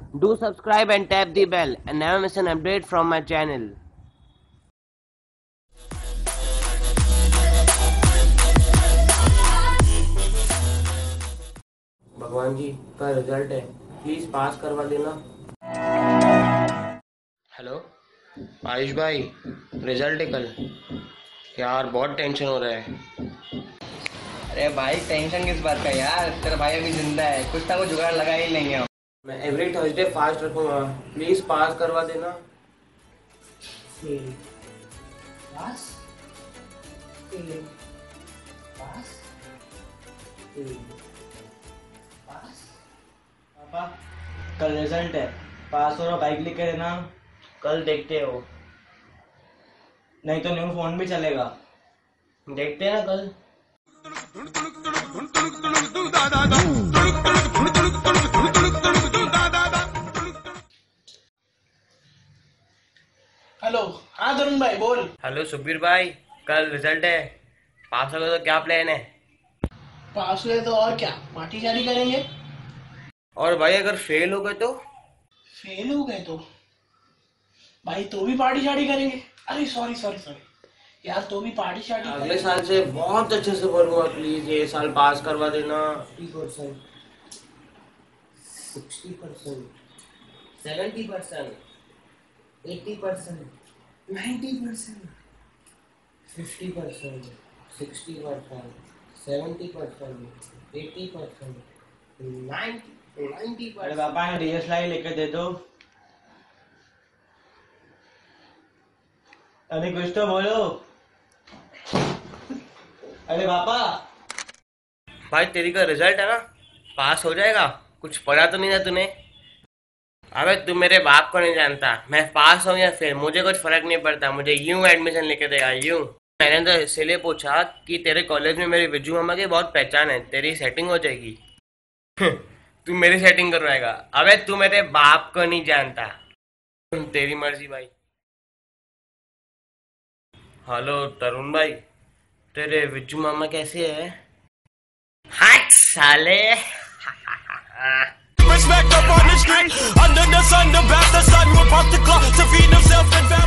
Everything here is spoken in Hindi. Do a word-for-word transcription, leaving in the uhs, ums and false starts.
Do subscribe and tap the bell and never miss an update from my channel. भगवान जी का रिजल्ट है, प्लीज पास करवा देना। हेलो आयुष भाई, रिजल्ट है कल। यार बहुत टेंशन हो रहा है। अरे भाई टेंशन किस बात का यार, तेरा भाई अभी जिंदा है, कुछ ना कुछ जुगाड़ लगा ही लेंगे हम। मैं एवरी थर्सडे फास्ट रखूंगा, प्लीज पास करवा देना। पास पास पास पापा कल रिजल्ट है, पास हो रहा, बाइक लेके देना। कल देखते हो, नहीं तो न्यू फोन भी चलेगा। देखते हैं ना कल। हेलो, हाँ तरुण भाई बोल। हेलो सुबीर भाई, कल रिजल्ट है, पास हो गए तो क्या प्लान है? पास हुए तो और क्या, पार्टी शार्टी करेंगे। और भाई अगर फेल हो गए तो? फेल हो गए तो भाई तो भी पार्टी शार्टी करेंगे। अरे सॉरी सॉरी सॉरी यार, तो भी पार्टी शार्टी अगले साल से बहुत अच्छे से पढ़ूंगा, प्लीज ये साल पास करवा देना। Fifty percent, sixty percent, seventy percent, eighty percent, ninety percent, fifty percent, sixty percent, seventy percent, eighty percent, ninety ninety अरे परसेंट। पापा डीएसएलआर लेकर दे दो। अरे कुछ तो बोलो। अरे पापा भाई तेरी का रिजल्ट है ना, पास हो जाएगा। कुछ पढ़ा तो नहीं था तूने? अबे तू मेरे बाप को नहीं जानता, मैं पास हूँ या फिर मुझे कुछ फर्क नहीं पड़ता, मुझे यूं एडमिशन लेके देगा यूं। मैंने तो इसीलिए पूछा कि तेरे कॉलेज में मेरी विजू मामा की बहुत पहचान है, तेरी सेटिंग हो जाएगी। तू मेरी सेटिंग करवाएगा? अबे तू मेरे बाप को नहीं जानता। तेरी मर्जी भाई। हेलो तरुण भाई, तेरे विजू मामा कैसे है? हट साले। Respect up on the street, under the sun, the bastard son will pop the clock to feed himself and family.